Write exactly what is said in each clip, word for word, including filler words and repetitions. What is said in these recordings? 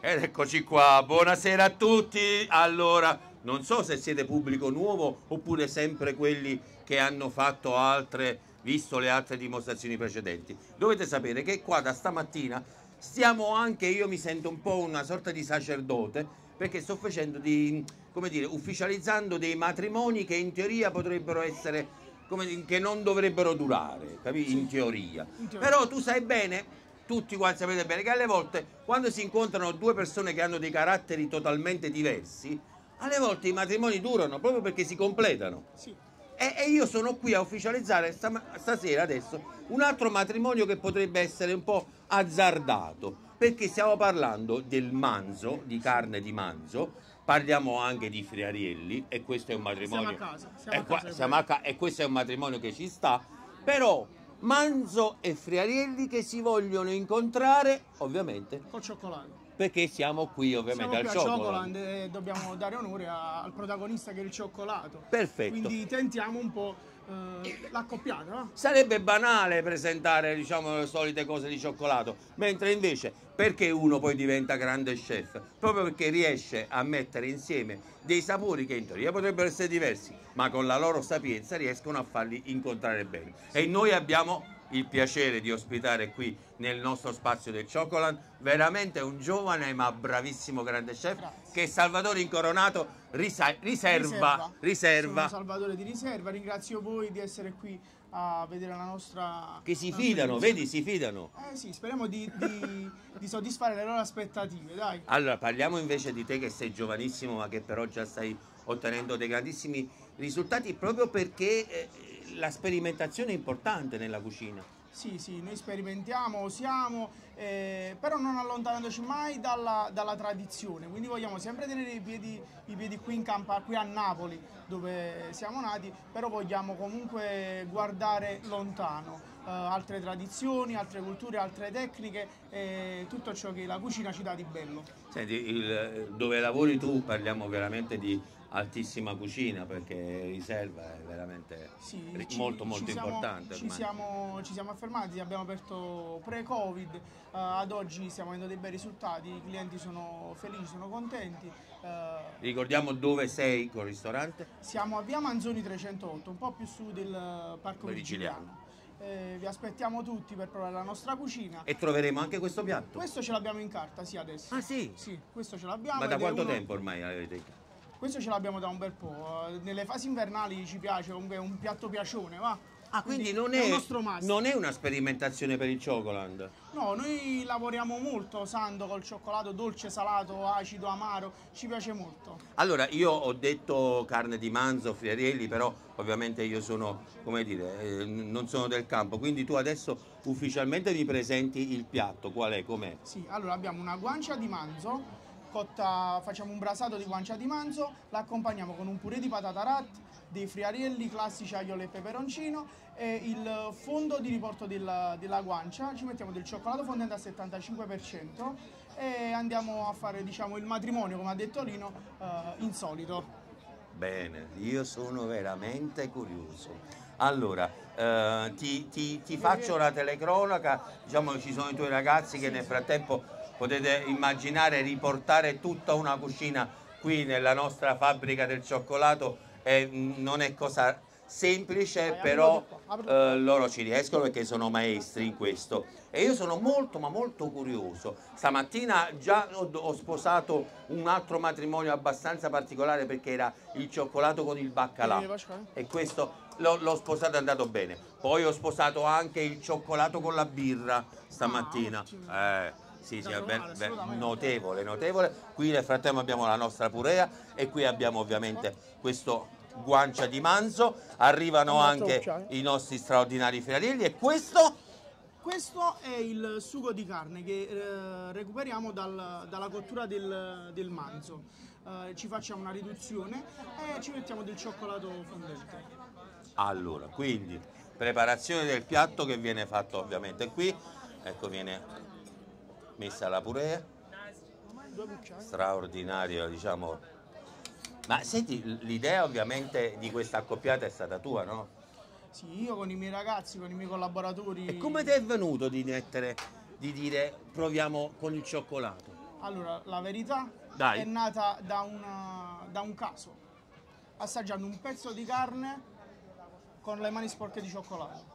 Ed eccoci qua, buonasera a tutti. Allora, non so se siete pubblico nuovo oppure sempre quelli che hanno fatto altre, visto le altre dimostrazioni precedenti. Dovete sapere che qua da stamattina stiamo anche, io mi sento un po' una sorta di sacerdote, perché sto facendo di, come dire, ufficializzando dei matrimoni che in teoria potrebbero essere, come dire, che non dovrebbero durare, capi? In teoria. In teoria. Però tu sai bene, tutti quanti sapete bene che alle volte quando si incontrano due persone che hanno dei caratteri totalmente diversi, alle volte i matrimoni durano proprio perché si completano. Sì. E, e io sono qui a ufficializzare stasera adesso un altro matrimonio che potrebbe essere un po' azzardato, perché stiamo parlando del manzo, di carne di manzo, parliamo anche di friarielli e questo è un matrimonio. Siamo a casa, siamo e, a qua, casa siamo a ca e questo è un matrimonio che ci sta, però manzo e friarielli che si vogliono incontrare, ovviamente, col cioccolato. Perché siamo qui ovviamente siamo al qui Cioccolato e dobbiamo dare onore a, al protagonista che è il cioccolato. Perfetto. Quindi tentiamo un po' eh, l'accoppiato, no? Sarebbe banale presentare, diciamo, le solite cose di cioccolato, mentre invece perché uno poi diventa grande chef? Proprio perché riesce a mettere insieme dei sapori che in teoria potrebbero essere diversi, ma con la loro sapienza riescono a farli incontrare bene. Sì. E noi abbiamo il piacere di ospitare qui nel nostro spazio del Cioccolato veramente un giovane ma bravissimo grande chef. Grazie. Che Salvatore Incoronato risa riserva, riserva. riserva. Sono Salvatore di riserva, ringrazio voi di essere qui a vedere la nostra... Che si fidano, nostra vedi, si fidano. Eh sì, speriamo di, di, di soddisfare le loro aspettative, dai. Allora, parliamo invece di te che sei giovanissimo ma che però già stai ottenendo dei grandissimi risultati proprio perché... Eh, la sperimentazione è importante nella cucina. Sì, sì, noi sperimentiamo, osiamo, eh, però non allontanandoci mai dalla, dalla tradizione, quindi vogliamo sempre tenere i piedi, i piedi qui in Campania, qui a Napoli, dove siamo nati, però vogliamo comunque guardare lontano, eh, altre tradizioni, altre culture, altre tecniche, eh, tutto ciò che la cucina ci dà di bello. Senti, il, dove lavori tu parliamo veramente di altissima cucina, perché riserva è veramente sì, molto ci, molto ci importante. Siamo, ci, siamo, ci siamo affermati, abbiamo aperto pre-Covid, uh, ad oggi stiamo avendo dei bei risultati, i clienti sono felici, sono contenti. Uh, Ricordiamo dove sei col ristorante? Siamo a via Manzoni trecentotto, un po' più su del Parco Vigiliano. Eh, vi aspettiamo tutti per provare la nostra cucina. E troveremo anche questo piatto? Questo ce l'abbiamo in carta, sì, adesso. Ah sì? Sì, questo ce l'abbiamo. Ma da quanto uno... tempo ormai avete in carta? Questo ce l'abbiamo da un bel po', nelle fasi invernali ci piace, comunque è un piatto piacione, va? Ah, quindi, quindi non, è, è non è una sperimentazione per il cioccolato? No, noi lavoriamo molto usando col cioccolato dolce, salato, acido, amaro, ci piace molto. Allora, io ho detto carne di manzo, friarielli, però ovviamente io sono, come dire, eh, non sono del campo, quindi tu adesso ufficialmente mi presenti il piatto, qual è, com'è? Sì, allora abbiamo una guancia di manzo, cotta, facciamo un brasato di guancia di manzo, l'accompagniamo con un purè di patata rat, dei friarielli classici aglio e peperoncino e il fondo di riporto della, della guancia, ci mettiamo del cioccolato fondente al settantacinque per cento e andiamo a fare, diciamo, il matrimonio, come ha detto Lino, eh, insolito. Bene, io sono veramente curioso. Allora, eh, ti, ti, ti faccio una telecronaca, diciamo ci sono i tuoi ragazzi che nel frattempo potete immaginare riportare tutta una cucina qui nella nostra fabbrica del cioccolato, eh, non è cosa semplice, Vai, però eh, loro ci riescono perché sono maestri in questo. E io sono molto ma molto curioso. Stamattina già ho, ho sposato un altro matrimonio abbastanza particolare perché era il cioccolato con il baccalà e questo l'ho sposato, è andato bene. Poi ho sposato anche il cioccolato con la birra stamattina. Ah, eh, Sì, sì, ben, ben, notevole, notevole. Qui nel frattempo abbiamo la nostra purea e qui abbiamo ovviamente questo guancia di manzo. Arrivano anche i nostri straordinari friarielli e questo? Questo è il sugo di carne che eh, recuperiamo dal, dalla cottura del, del manzo. Eh, ci facciamo una riduzione e ci mettiamo del cioccolato fondente. Allora, quindi preparazione del piatto che viene fatto ovviamente qui. Ecco, viene messa la purea, straordinario, diciamo. Ma senti, l'idea ovviamente di questa accoppiata è stata tua, no? Sì, io con i miei ragazzi, con i miei collaboratori. E come ti è venuto di mettere, di dire proviamo con il cioccolato? Allora, la verità Dai. è nata da, una, da un caso, assaggiando un pezzo di carne con le mani sporche di cioccolato.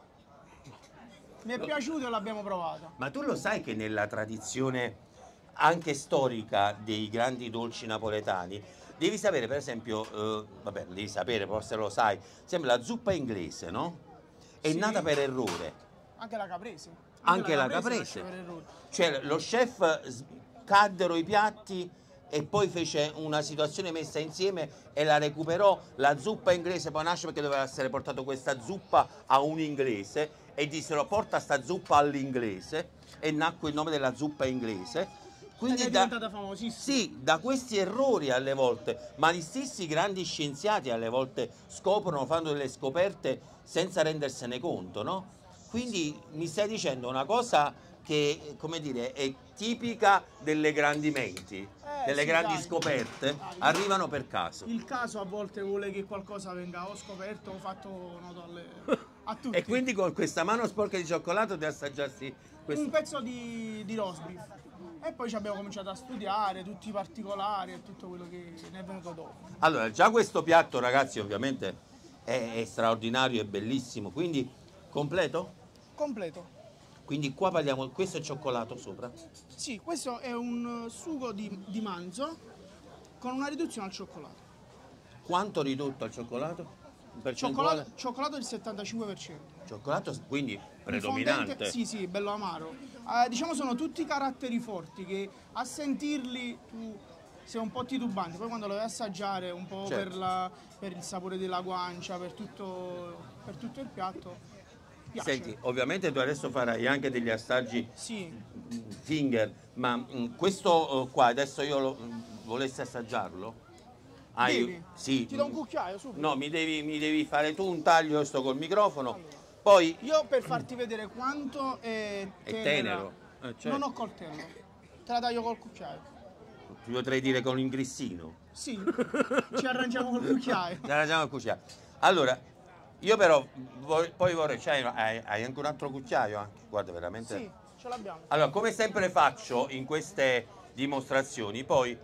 Mi è piaciuto e l'abbiamo provata. Ma tu lo sai che nella tradizione anche storica dei grandi dolci napoletani, devi sapere per esempio, eh, vabbè, devi sapere, forse lo sai, sembra la zuppa inglese, no? È Sì. nata per errore. Anche la caprese. Anche la caprese. nasce per errore. Cioè lo chef s- caddero i piatti e poi fece una situazione messa insieme e la recuperò. La zuppa inglese poi nasce perché doveva essere portato questa zuppa a un inglese e dissero porta sta zuppa all'inglese e nacque il nome della zuppa inglese. Quindi è Quindi da, diventata famosissima. sì, da questi errori alle volte, ma gli stessi grandi scienziati alle volte scoprono, fanno delle scoperte senza rendersene conto, no? Quindi mi stai dicendo una cosa che, come dire, è tipica delle grandi menti, Eh, delle sì, grandi dai. scoperte, Dai. arrivano per caso. Il caso a volte vuole che qualcosa venga o scoperto o fatto noto alle, a tutti. E quindi con questa mano sporca di cioccolato ti assaggiasti questo. Un pezzo di, di roast beef. E poi ci abbiamo cominciato a studiare tutti i particolari e tutto quello che ne è venuto dopo. Allora, già questo piatto, ragazzi, ovviamente è, è straordinario, è bellissimo. Quindi, completo? Completo. Quindi qua parliamo, questo è cioccolato sopra. Sì, questo è un sugo di, di manzo con una riduzione al cioccolato. Quanto ridotto al cioccolato? Percentuale? Cioccolato, cioccolato il settantacinque per cento. Cioccolato, quindi Il predominante. fondente- Sì, sì, bello amaro. Eh, diciamo sono tutti caratteri forti che a sentirli tu sei un po' titubante, poi quando lo vai a assaggiare un po' Certo. per, la- per il sapore della guancia, per tutto, per tutto il piatto, piace. Senti, ovviamente tu adesso farai anche degli assaggi Sì, mm, finger, ma mm, questo eh, qua adesso io lo mm, volessi assaggiarlo? Hai- devi. Sì. Ti do un mm, cucchiaio subito. No, mi devi, mi devi fare tu un taglio, io sto col microfono. Poi Io per farti vedere quanto è è tenera, tenero. Eh, certo. non ho coltello, te la taglio col cucchiaio. Ti potrei dire con l'ingrissino. Sì, ci arrangiamo col cucchiaio. Ci arrangiamo a cucchiaio. Allora, io però vor- poi vorrei. C'hai, hai, hai anche un altro cucchiaio? Anche? Guarda, veramente. Sì, ce l'abbiamo. Allora, come sempre faccio in queste dimostrazioni, poi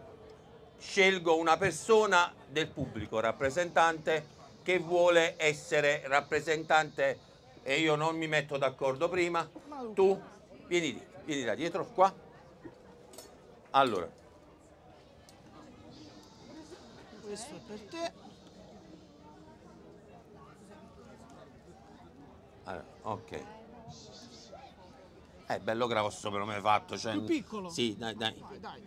scelgo una persona del pubblico, rappresentante, che vuole essere rappresentante e io non mi metto d'accordo prima. Tu vieni lì, vieni da dietro, qua. Allora, Questo è per te. allora, ok. È bello grosso però mi hai fatto. Cioè, Più piccolo? Sì, dai, dai. Vai, dai.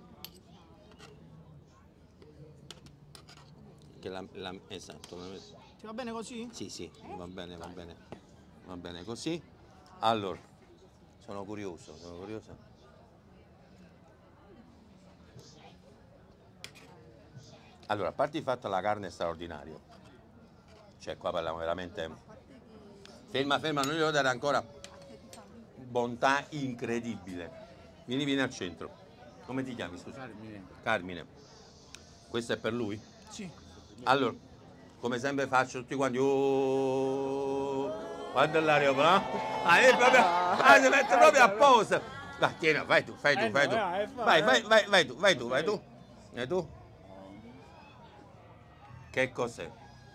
Che la, la- esatto. Ti va bene così? Sì, sì, va bene, va bene. Va bene così. Allora, sono curioso, sono curioso. Allora, a parte il fatto che la carne è straordinaria, cioè qua parliamo veramente. Ferma, ferma, non gli devo dare ancora. Bontà incredibile. Vieni, vieni al centro. Come ti chiami, scusa? Carmine. Carmine. Questo è per lui? Sì. Allora, come sempre faccio tutti quanti. Oh, guarda l'aeroplano. Ah, è proprio. Ah, si mette proprio apposta. Vai, tieni, vai tu, fai tu, Eh, fai no, tu. eh, fa- Vai, eh. vai, vai, vai tu, vai tu, vai tu. Vai tu. Che cos'è?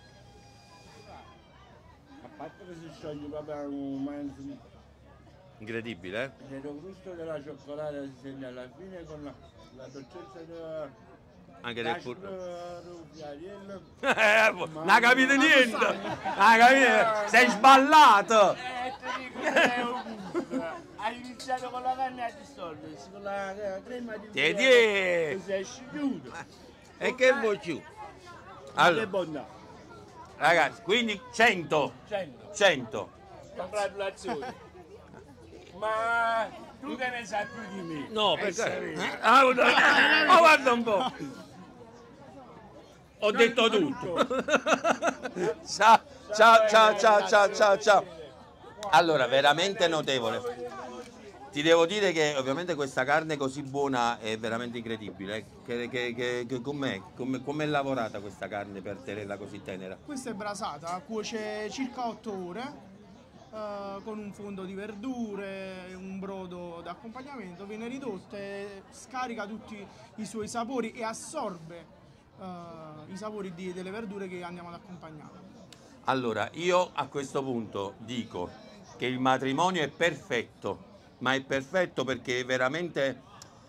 A parte che si scioglie proprio un manzo, Incredibile, eh? il gusto della cioccolata si sente alla fine con la, la dolcezza del Anche del pur. ruffiariello. Eh, non capite niente! Non capite? Sei sballato! Eh, ti dico, è un gusto. Hai iniziato con la carne a dissolversi, con la la crema di Ti che die! si è sciuto. E che vuoi più? Che Allora, bontà. ragazzi, quindi cento. cento. cento. Congratulazioni. Ma tu che ne sai più di me? No, Eh, perché? sapete. Ah, guarda, oh, guarda un po'. Ho detto tutto. Ciao, ciao, ciao, ciao, ciao, ciao, ciao. Allora, veramente notevole. Ti devo dire che ovviamente questa carne così buona è veramente incredibile. Che, che, che, che com'è? Come, com'è lavorata questa carne per tenerla così tenera? Questa è brasata, cuoce circa otto ore eh, con un fondo di verdure, un brodo d'accompagnamento, viene ridotto e scarica tutti i suoi sapori e assorbe eh, i sapori di- delle verdure che andiamo ad accompagnare. Allora, io a questo punto dico che il matrimonio è perfetto, ma è perfetto perché veramente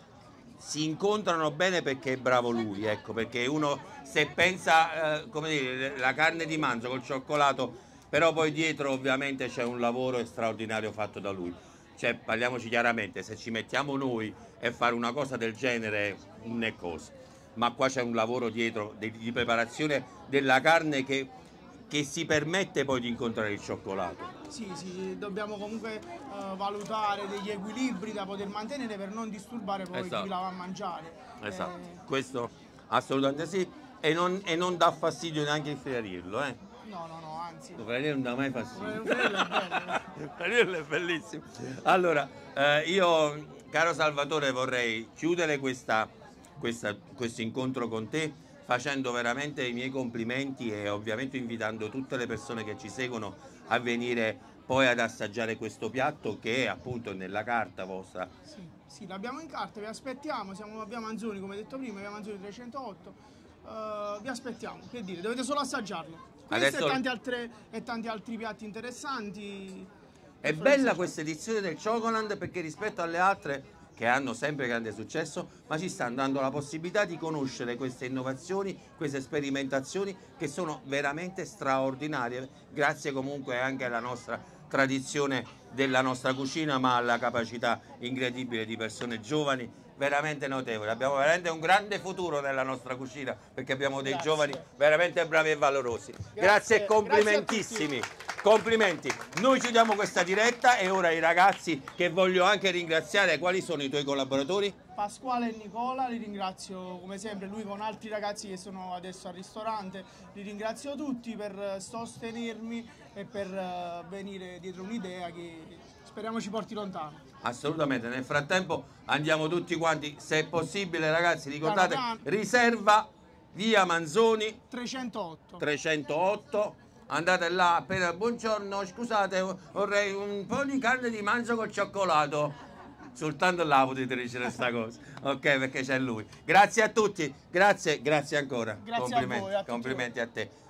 si incontrano bene perché è bravo lui, ecco, perché uno se pensa, eh, come dire, la carne di manzo col cioccolato, però poi dietro ovviamente c'è un lavoro straordinario fatto da lui. Cioè, parliamoci chiaramente, se ci mettiamo noi e fare una cosa del genere non è cosa, ma qua c'è un lavoro dietro di, di preparazione della carne che, che si permette poi di incontrare il cioccolato. Sì, sì, dobbiamo comunque eh, valutare degli equilibri da poter mantenere per non disturbare poi Esatto. chi la va a mangiare. Esatto, Eh, questo assolutamente sì, e non, e non dà fastidio neanche il friariello, eh. no, no, no, anzi. Il friariello non dà mai fastidio. Un friariello è bello. Il friariello è bellissimo. Allora, eh, io, caro Salvatore, vorrei chiudere questa, questa- questo incontro con te facendo veramente i miei complimenti e ovviamente invitando tutte le persone che ci seguono a venire poi ad assaggiare questo piatto che è appunto nella carta vostra. Sì, sì, l'abbiamo in carta, vi aspettiamo, siamo a Via Manzoni, come detto prima, Via Manzoni trecentootto. Eh, vi aspettiamo, che dire, dovete solo assaggiarlo. Questo Adesso- e, tanti altre- e tanti altri piatti interessanti. È bella questa edizione del Chocoland perché rispetto alle altre che hanno sempre grande successo, ma ci stanno dando la possibilità di conoscere queste innovazioni, queste sperimentazioni che sono veramente straordinarie, grazie comunque anche alla nostra tradizione della nostra cucina, ma alla capacità incredibile di persone giovani veramente notevoli. Abbiamo veramente un grande futuro nella nostra cucina perché abbiamo dei Grazie. giovani veramente bravi e valorosi. Grazie, Grazie, e complimentissimi. Complimenti. Noi chiudiamo questa diretta e ora i ragazzi che voglio anche ringraziare, quali sono i tuoi collaboratori? Pasquale e Nicola, li ringrazio come sempre, lui con altri ragazzi che sono adesso al ristorante, li ringrazio tutti per sostenermi e per eh, venire dietro un'idea che speriamo ci porti lontano. Assolutamente, nel frattempo andiamo tutti quanti, se è possibile ragazzi, ricordate, Piano piano. riserva via Manzoni trecentootto. trecentootto, andate là appena, buongiorno, scusate, vorrei un po' di carne di manzo col cioccolato. Soltanto là potete ricevere questa cosa, ok? Perché c'è lui. Grazie a tutti, grazie, grazie ancora. Grazie a complimenti, voi, a tutti complimenti a te.